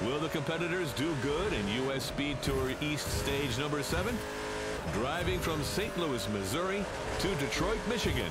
Will the competitors do good in U.S. Speed Tour East Stage number 7? Driving from St. Louis, Missouri to Detroit, Michigan.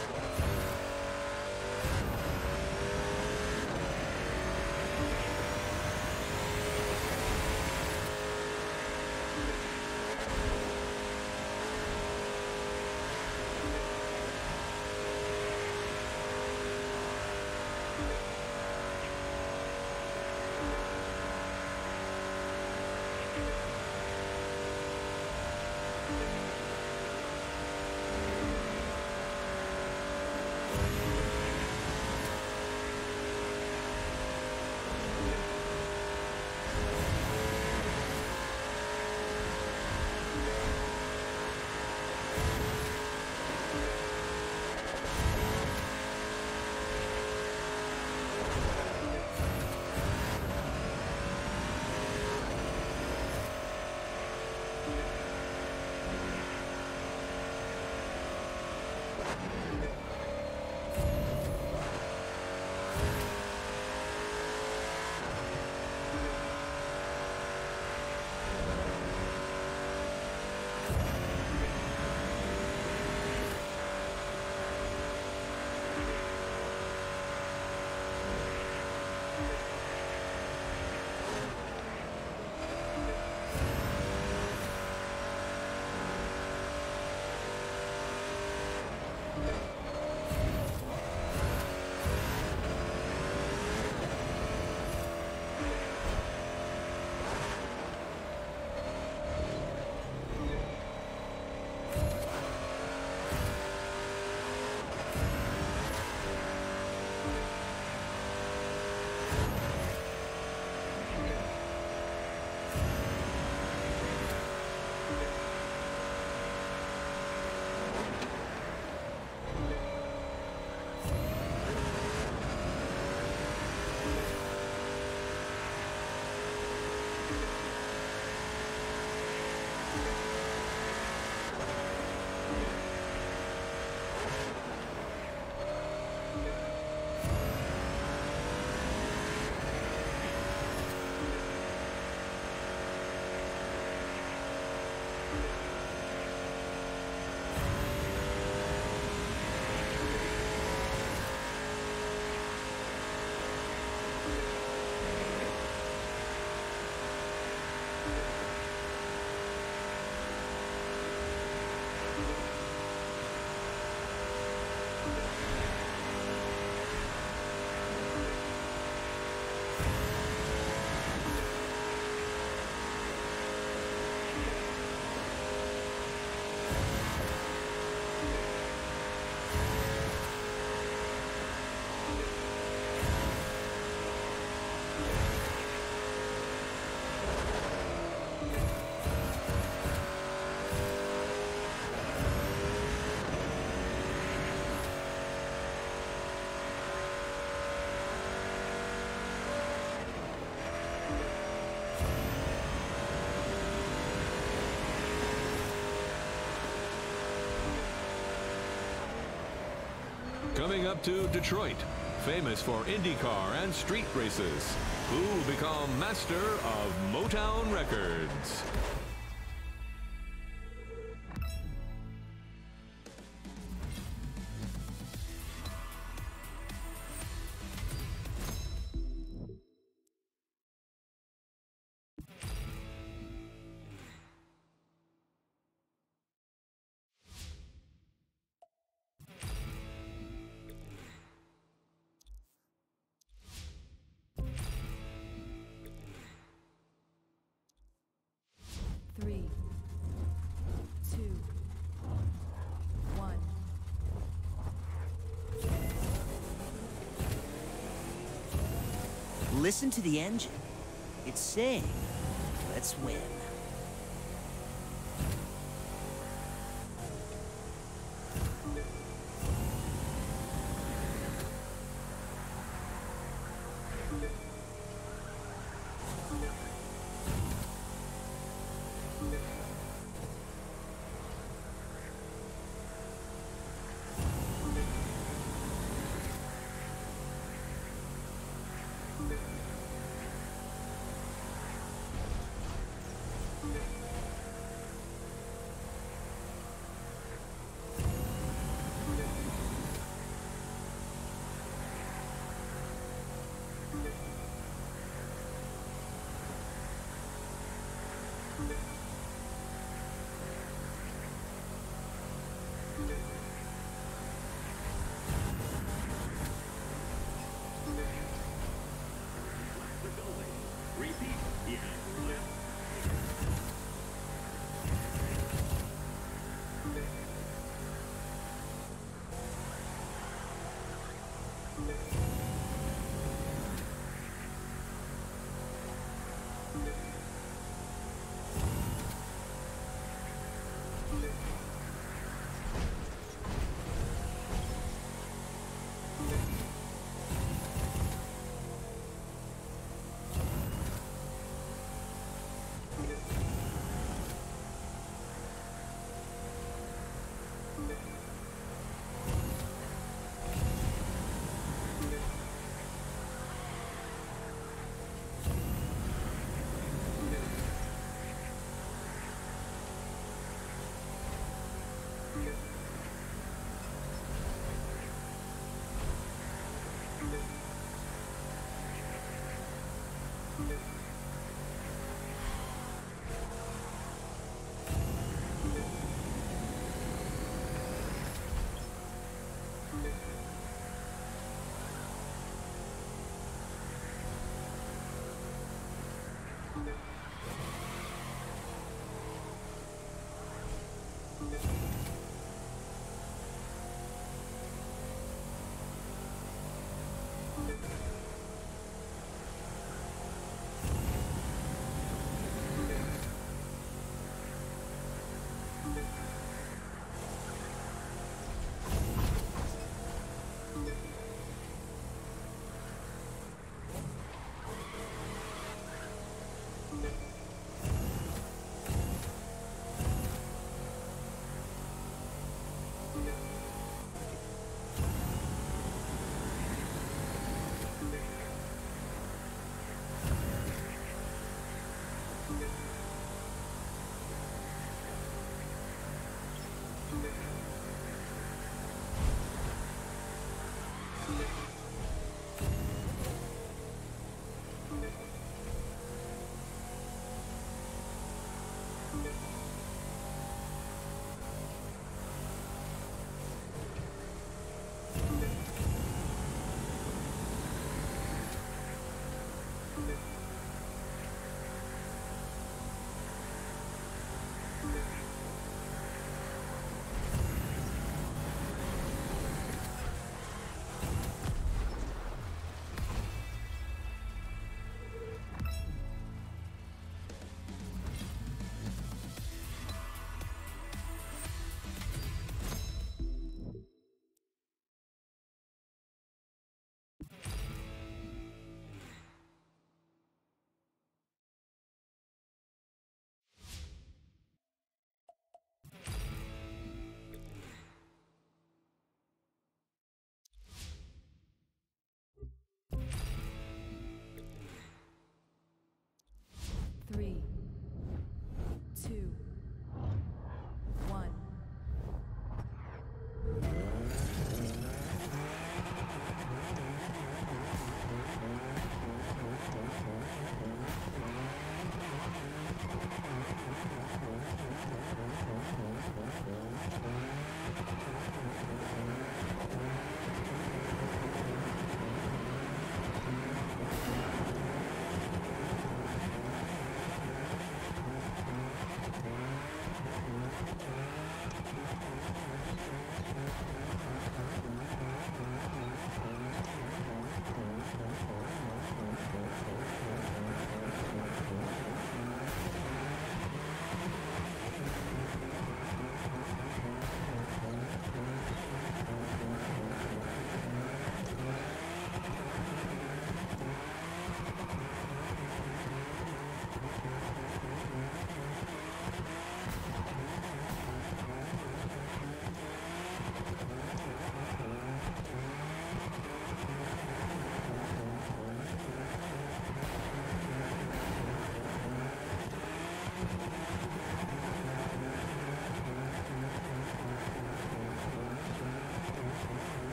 Coming up to Detroit, famous for IndyCar and street races, who will become master of Motown Records. Three, two, one. Listen to the engine. It's saying, let's win.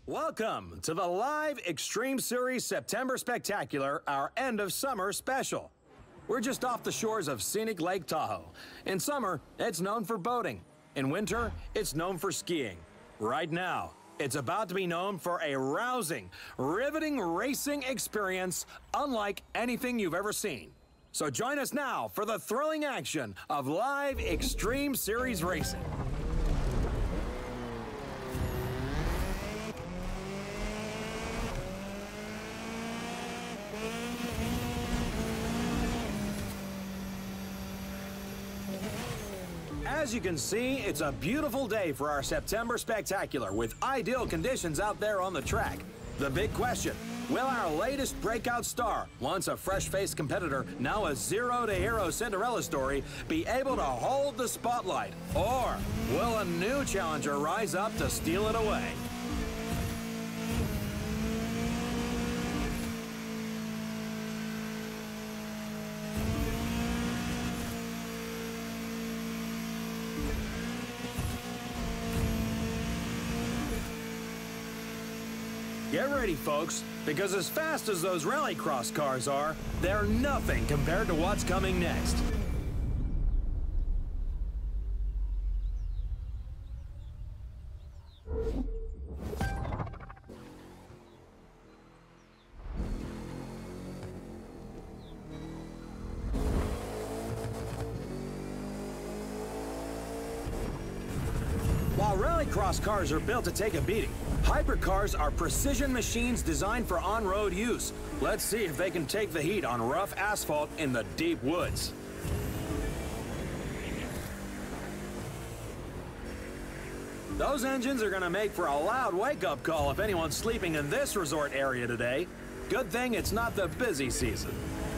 Welcome to the live Extreme Series September Spectacular, our end of summer special. We're just off the shores of scenic Lake Tahoe. In summer, it's known for boating. In winter, it's known for skiing. Right now, it's about to be known for a rousing, riveting racing experience unlike anything you've ever seen. So join us now for the thrilling action of live Extreme Series racing. As you can see, it's a beautiful day for our September Spectacular with ideal conditions out there on the track. The big question, will our latest breakout star, once a fresh-faced competitor, now a zero-to-hero Cinderella story, be able to hold the spotlight? Or will a new challenger rise up to steal it away? Get ready, folks, because as fast as those rallycross cars are, they're nothing compared to what's coming next. While rallycross cars are built to take a beating, hypercars are precision machines designed for on-road use. Let's see if they can take the heat on rough asphalt in the deep woods. Those engines are gonna make for a loud wake-up call if anyone's sleeping in this resort area today. Good thing it's not the busy season.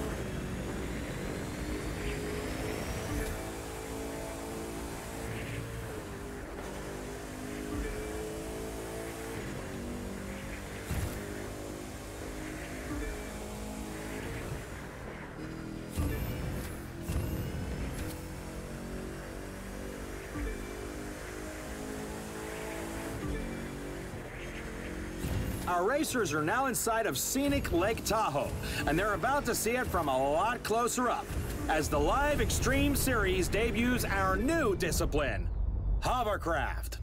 Our racers are now inside of scenic Lake Tahoe, and they're about to see it from a lot closer up, as the live Extreme Series debuts our new discipline, hovercraft.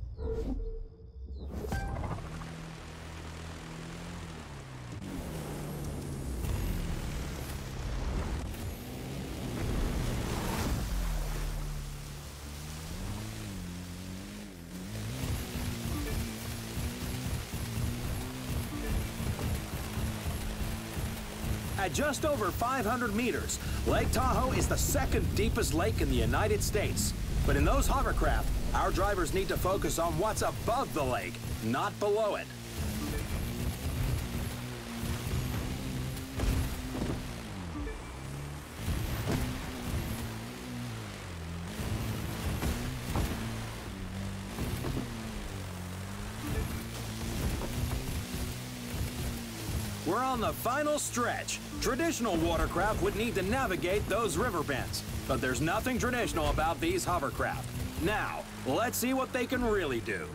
At just over 500 meters, Lake Tahoe is the second deepest lake in the United States. But in those hovercraft, our drivers need to focus on what's above the lake, not below it. We're on the final stretch. Traditional watercraft would need to navigate those river bends, but there's nothing traditional about these hovercraft. Now, let's see what they can really do.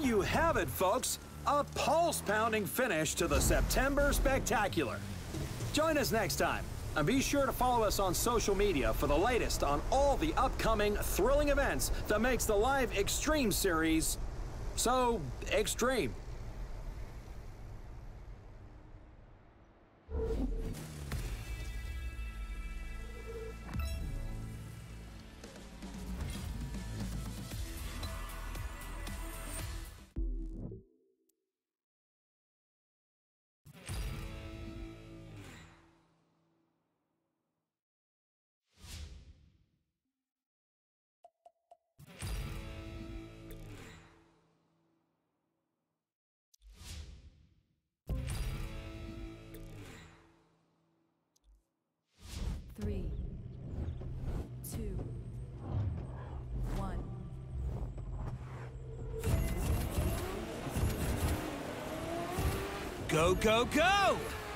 you have it, folks. A pulse-pounding finish to the September Spectacular. Join us next time, and be sure to follow us on social media for the latest on all the upcoming thrilling events that makes the live Extreme series so extreme. Three, two, one. Go, go, go!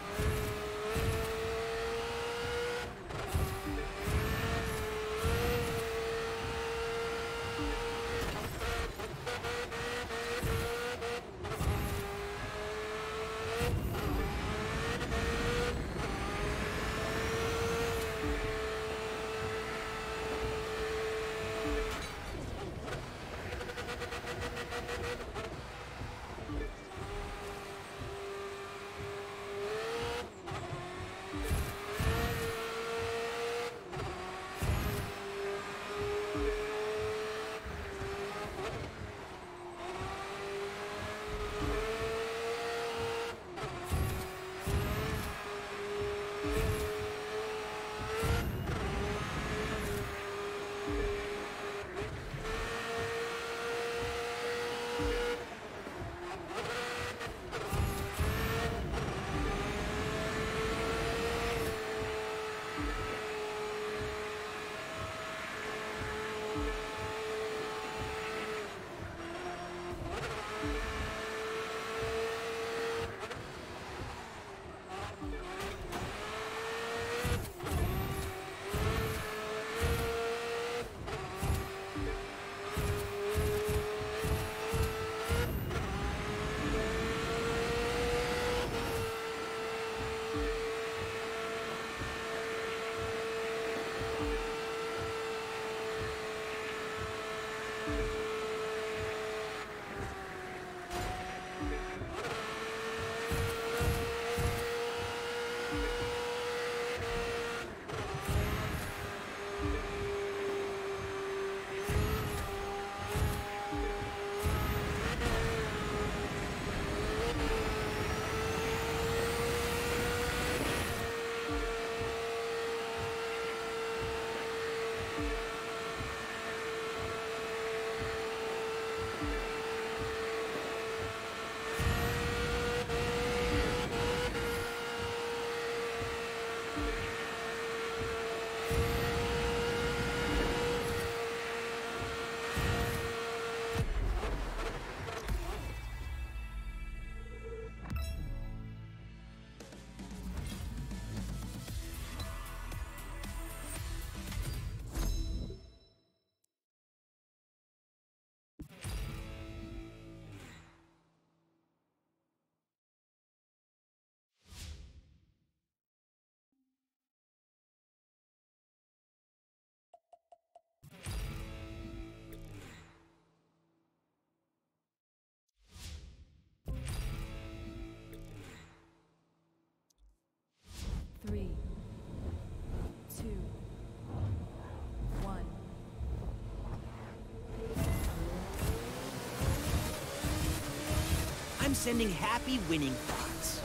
Three, two, one. I'm sending happy winning thoughts.